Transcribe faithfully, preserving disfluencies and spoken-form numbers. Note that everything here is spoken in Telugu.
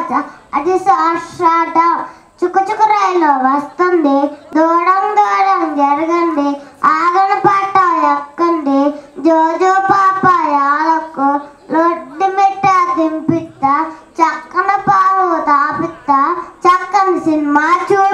అది సాక్షాట చుక్క చుక్క రైలు వస్తుంది దూరం దూరం జరగండి ఆగని పాట ఎక్కండి జోజో పాప యాలకు లొడ్డి మిట్ట దింపిస్తా చక్కన పాలు తాపిస్తా చక్కని సినిమా చూ